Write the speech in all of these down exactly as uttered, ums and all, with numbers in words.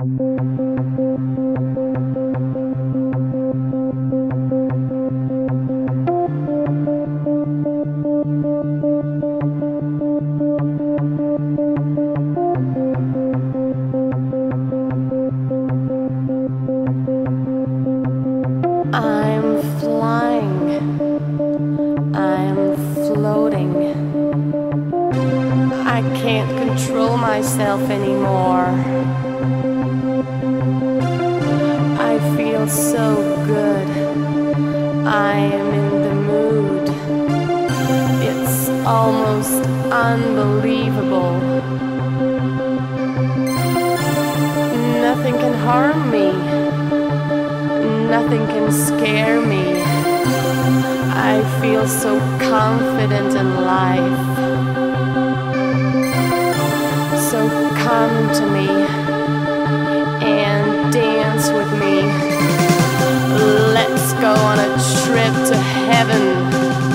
I'm flying, I'm floating. I can't control myself anymore. I feel so good, I am in the mood. It's almost unbelievable. Nothing can harm me. Nothing can scare me. I feel so confident in life. So come to me and dance with me. Let's go on a trip to heaven.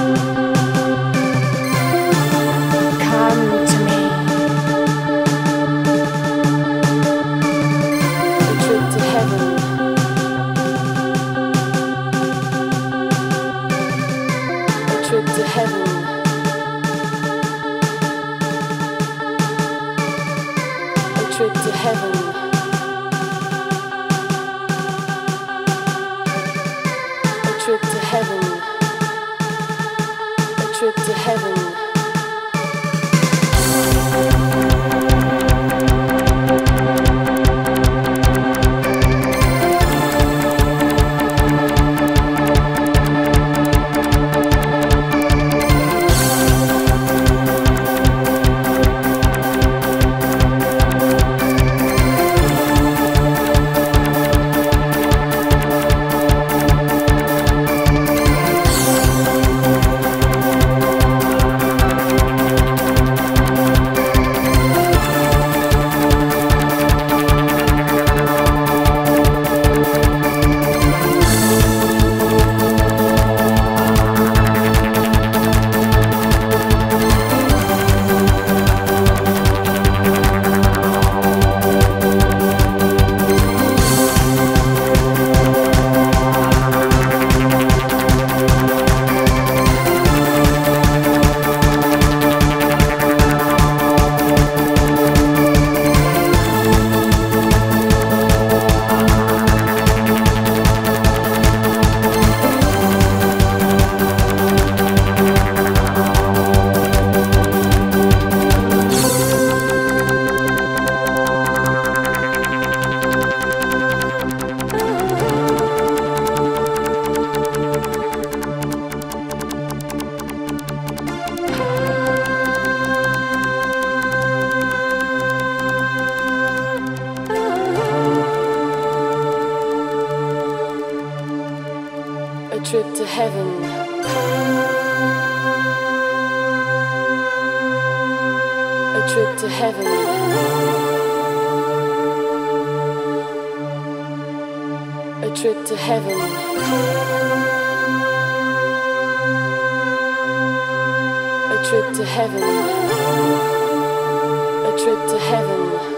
Come to me. A trip to heaven. Trip to heaven. A trip to heaven. A trip to heaven. A trip to heaven. A trip to heaven. A trip to heaven. A trip to heaven. A trip to heaven. A trip to heaven.